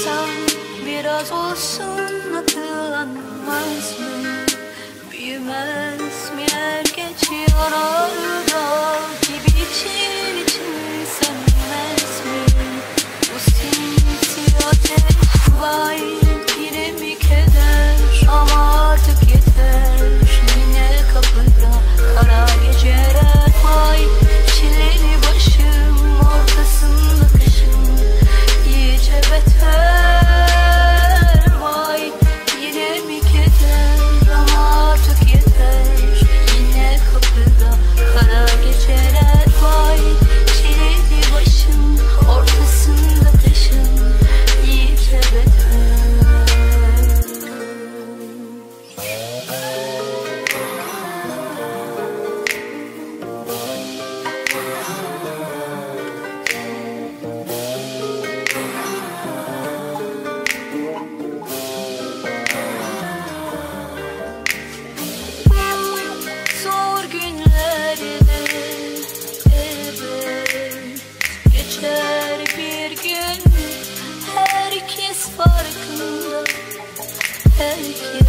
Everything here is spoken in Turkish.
insan biraz olsun akıllanmaz mı? Büyümez mi er geçiyor orada gibi için sönmez mi? Bu sinsi ateş var yine mi keder? Ama artık yeter, yine kapıda kara geceler var. Çileli başım ortasında kışın iyice beter. Vay yine mi keder? Ama artık yeter, yine kapıda kara geceler var. Çileli başım ortasında kışın iyice beter. Zor günlerde evet geçer bir gün. Herkes farkında, herkes